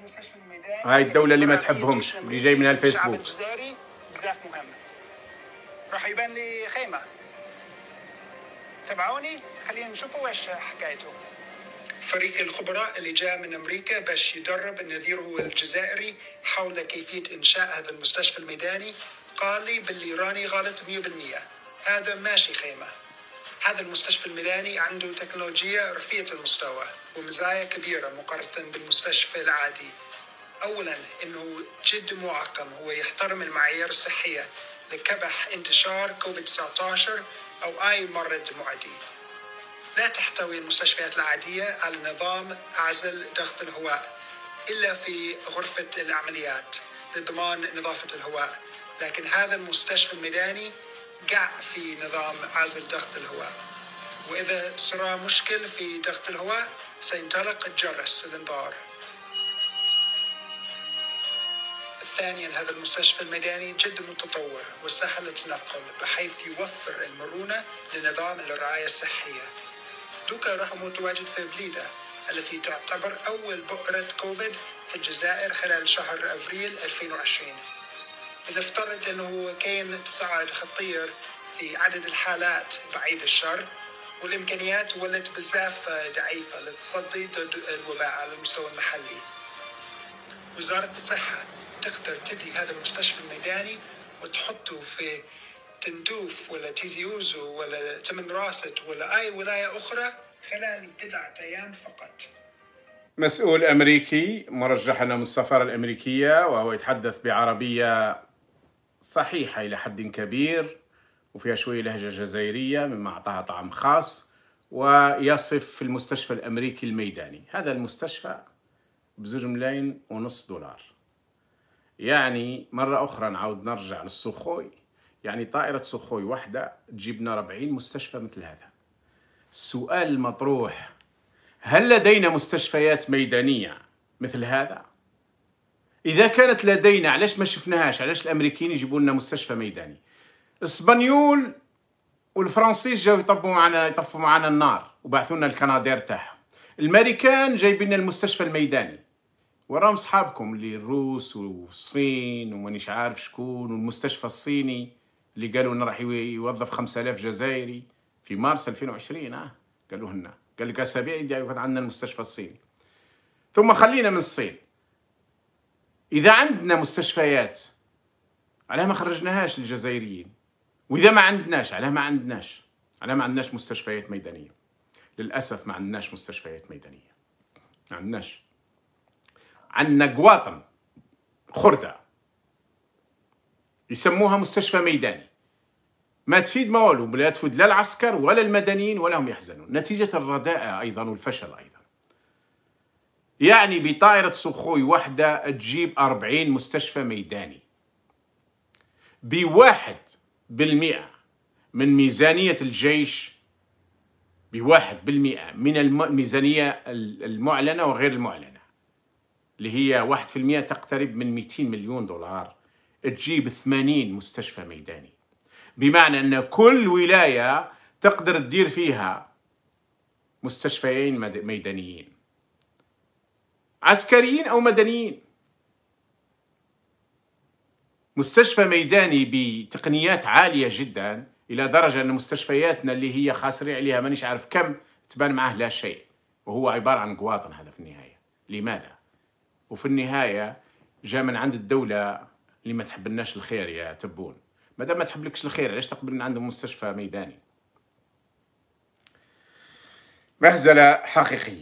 هاي الدولة اللي ما تحبهمش، اللي جاي منها الفيسبوك. الشعب الجزائري بزاف مهم. راح يبان لي خيمة. تبعوني خلينا نشوفوا واش حكايته. فريق الخبراء اللي جاء من أمريكا باش يدرب نظيره الجزائري حول كيفية إنشاء هذا المستشفى الميداني قال لي باللي راني غلط 100%. هذا ماشي خيمة. هذا المستشفى الميداني عنده تكنولوجيا رفيعة المستوى ومزايا كبيرة مقارنة بالمستشفى العادي. أولا إنه جد معقم، هو يحترم المعايير الصحية لكبح انتشار كوفيد-19 أو أي مرض معدي. لا تحتوي المستشفيات العادية على نظام عزل ضغط الهواء إلا في غرفة العمليات لضمان نظافة الهواء، لكن هذا المستشفى الميداني قاع في نظام عزل ضغط الهواء، وإذا صار مشكل في ضغط الهواء سينطلق جرس الإنذار. ثانيا هذا المستشفى الميداني جد متطور وسهل التنقل بحيث يوفر المرونة لنظام الرعاية الصحية. دوكا راح متواجد في بليدة التي تعتبر أول بؤرة كوفيد في الجزائر خلال شهر أبريل 2020. بنفترض أنه كاين تصاعد خطير في عدد الحالات بعيد الشر، والإمكانيات ولت بزاف ضعيفة للتصدي ضد الوباء على المستوى المحلي. وزارة الصحة تقدر تدي هذا المستشفى الميداني وتحطه في تندوف ولا تيزي أوزو ولا تمن راست ولا أي ولاية أخرى خلال بضعة أيام فقط. مسؤول أمريكي مرجح من السفارة الأمريكية، وهو يتحدث بعربية صحيحة إلى حد كبير وفيها شوية لهجة جزائرية مما أعطاها طعم خاص، ويصف المستشفى الأمريكي الميداني. هذا المستشفى ب$2.5 ملايين. يعني مرة أخرى نعود نرجع للسوخوي، يعني طائرة سوخوي واحدة تجيب لنا 40 مستشفى مثل هذا. السؤال المطروح: هل لدينا مستشفيات ميدانية مثل هذا؟ إذا كانت لدينا علاش ما شفناهاش؟ علاش الأمريكيين يجيبوا لنا مستشفى ميداني؟ الإسبانيول والفرنسيس جاوا يطفوا معنا النار وبعثوا لنا الكنادير تاعهم. الأمريكان جايبين لنا المستشفى الميداني، وراهم صحابكم اللي الروس والصين ومانيش عارف شكون، والمستشفى الصيني اللي قالوا انه راح يوظف 5000 جزائري في مارس 2020. قالوا لنا، قال لك اسابيع يكون عندنا المستشفى الصيني. ثم خلينا من الصين، اذا عندنا مستشفيات علاه ما خرجناهاش للجزائريين؟ واذا ما عندناش علاه ما عندناش مستشفيات ميدانيه؟ للاسف ما عندناش مستشفيات ميدانيه، ما عندناش. عندنا قواطن خردة يسموها مستشفى ميداني، ما تفيد ما والو، لا تفيد لا العسكر ولا المدنيين ولا هم يحزنون، نتيجة الرداءة أيضا والفشل أيضا. يعني بطائرة سوخوي واحدة تجيب 40 مستشفى ميداني ب1% من ميزانية الجيش، ب1% من الميزانية المعلنة وغير المعلنة، اللي هي 1% تقترب من 200 مليون دولار، تجيب 80 مستشفى ميداني. بمعنى أن كل ولاية تقدر تدير فيها مستشفيين ميدانيين، عسكريين أو مدنيين. مستشفى ميداني بتقنيات عالية جدا، إلى درجة أن مستشفياتنا اللي هي خاسرين عليها مانيش عارف كم تبان معه لا شيء، وهو عبارة عن قواطن. هذا في النهاية لماذا؟ وفي النهاية جاء من عند الدولة اللي ما تحبلناش الخير يا تبون. ما دام ما تحبلكش الخير علاش تقبل من عندهم مستشفى ميداني؟ مهزلة حقيقية.